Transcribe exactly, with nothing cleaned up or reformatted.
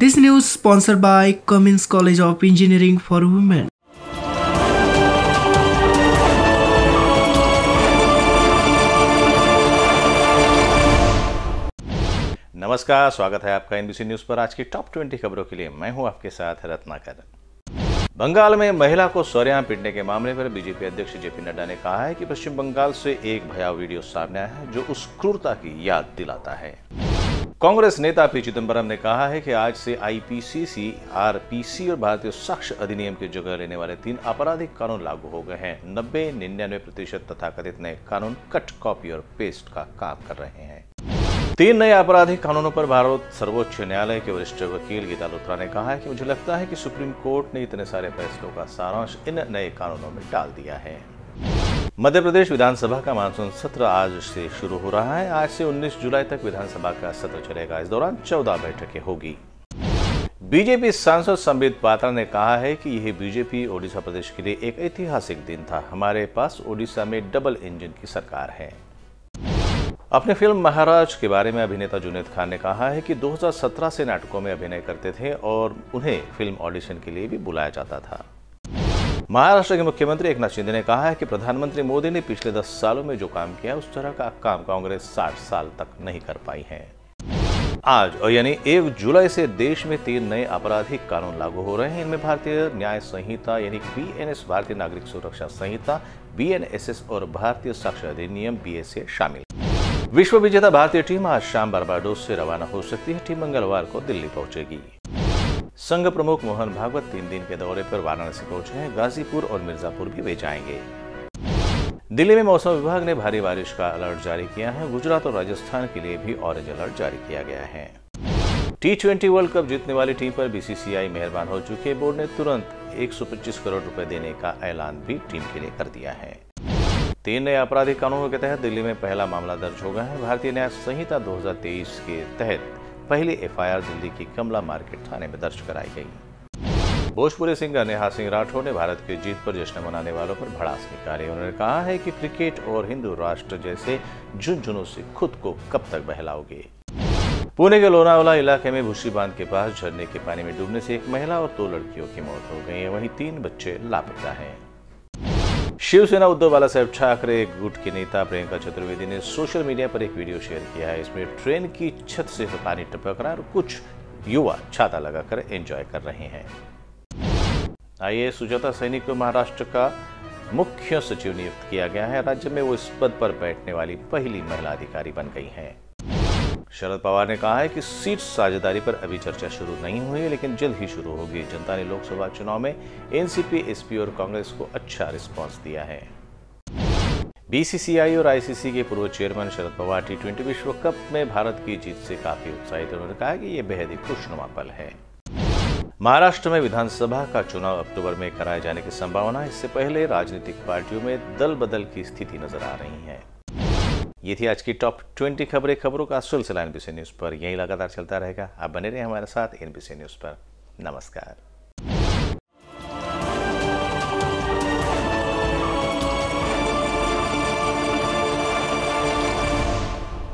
This news sponsored by Cummins College of Engineering for Women. नमस्कार, स्वागत है आपका एनबीसी न्यूज पर। आज की टॉप ट्वेंटी खबरों के लिए मैं हूं आपके साथ रत्नाकर। बंगाल में महिला को सौर्यां पीटने के मामले पर बीजेपी अध्यक्ष जेपी नड्डा ने कहा है कि पश्चिम बंगाल से एक भयावह वीडियो सामने आया है जो उस क्रूरता की याद दिलाता है। कांग्रेस नेता पी चिदंबरम ने कहा है कि आज से आईपीसी, सीआरपीसी और भारतीय साक्ष्य अधिनियम की जगह लेने वाले तीन आपराधिक कानून लागू हो गए हैं। नब्बे निन्यानवे प्रतिशत तथाकथित नए कानून कट, कॉपी और पेस्ट का काम कर रहे हैं। तीन नए आपराधिक कानूनों पर भारत सर्वोच्च न्यायालय के वरिष्ठ वकील गीता लुथरा ने कहा है कि मुझे लगता है कि सुप्रीम कोर्ट ने इतने सारे फैसलों का सारांश इन नए कानूनों में डाल दिया है। मध्य प्रदेश विधानसभा का मानसून सत्र आज से शुरू हो रहा है। आज से उन्नीस जुलाई तक विधानसभा का सत्र चलेगा। इस दौरान चौदह बैठकें होगी। बीजेपी सांसद संबित पात्रा ने कहा है कि यह बीजेपी ओडिशा प्रदेश के लिए एक ऐतिहासिक दिन था। हमारे पास ओडिशा में डबल इंजन की सरकार है। अपने फिल्म महाराज के बारे में अभिनेता जुनैद खान ने कहा है कि दो हज़ार सत्रह से नाटकों में अभिनय करते थे और उन्हें फिल्म ऑडिशन के लिए भी बुलाया जाता था। महाराष्ट्र के मुख्यमंत्री एकनाथ शिंदे ने कहा है कि प्रधानमंत्री मोदी ने पिछले दस सालों में जो काम किया उस तरह का काम कांग्रेस साठ साल तक नहीं कर पाई है। आज और यानी एक जुलाई से देश में तीन नए आपराधिक कानून लागू हो रहे हैं। इनमें भारतीय न्याय संहिता यानी बीएनएस, भारतीय नागरिक सुरक्षा संहिता बीएनएसएस और भारतीय साक्ष्य अधिनियम बीएसए शामिल। विश्व विजेता भारतीय टीम आज शाम बारबाडोस से रवाना हो सकती है। टीम मंगलवार को दिल्ली पहुंचेगी। संघ प्रमुख मोहन भागवत तीन दिन के दौरे पर वाराणसी पहुंचे हैं। गाजीपुर और मिर्जापुर भी वे जाएंगे। दिल्ली में मौसम विभाग ने भारी बारिश का अलर्ट जारी किया है। गुजरात और राजस्थान के लिए भी ऑरेंज अलर्ट जारी किया गया है। टी ट्वेंटी वर्ल्ड कप जीतने वाली टीम पर बीसीसीआई मेहरबान हो चुकी है। बोर्ड ने तुरंत एक सौ पच्चीस करोड़ रुपए देने का ऐलान भी टीम के लिए कर दिया है। तीन नए आपराधिक कानूनों के तहत दिल्ली में पहला मामला दर्ज हो गया है। भारतीय न्याय संहिता दो हज़ार तेईस के तहत पहली एफआईआर दिल्ली की कमला मार्केट थाने में दर्ज कराई गई। भोजपुरी सिंगर नेहा सिंह राठौर ने भारत की जीत पर जश्न मनाने वालों पर भड़ास निकाली। उन्होंने कहा है कि क्रिकेट और हिंदू राष्ट्र जैसे झुंझुनों से खुद को कब तक बहलाओगे। पुणे के लोनावाला इलाके में भूसी बांध के पास झरने के पानी में डूबने से एक महिला और दो लड़कियों की मौत हो गई है। वहीं तीन बच्चे लापता हैं। शिवसेना उद्धव बालासाहेब ठाकरे गुट के नेता प्रियंका चतुर्वेदी ने सोशल मीडिया पर एक वीडियो शेयर किया है। इसमें ट्रेन की छत से पानी टपक रहा है और कुछ युवा छाता लगाकर एंजॉय कर रहे हैं। आईएएस सुजाता सैनिक को महाराष्ट्र का मुख्य सचिव नियुक्त किया गया है। राज्य में वो इस पद पर बैठने वाली पहली महिला अधिकारी बन गई हैं। शरद पवार ने कहा है कि सीट साझेदारी पर अभी चर्चा शुरू नहीं हुई है, लेकिन जल्द ही शुरू होगी। जनता ने लोकसभा चुनाव में एनसीपी, एसपी और कांग्रेस को अच्छा रिस्पांस दिया है। बीसीसीआई और आईसीसी के पूर्व chairman Sharad Pawar T twenty विश्व कप में भारत की जीत से काफी उत्साहित हैं। उन्होंने कहा कि यह बेहद ही खुशनुमा पल है। महाराष्ट्र में विधानसभा का चुनाव अक्टूबर में कराए जाने की संभावना। इससे पहले राजनीतिक पार्टियों में दल बदल की स्थिति नजर आ रही है। ये थी आज की टॉप ट्वेंटी खबरें। खबरों का सिलसिला एनबीसी न्यूज पर यही लगातार चलता रहेगा। आप बने रहे हमारे साथ एनबीसी न्यूज पर। नमस्कार।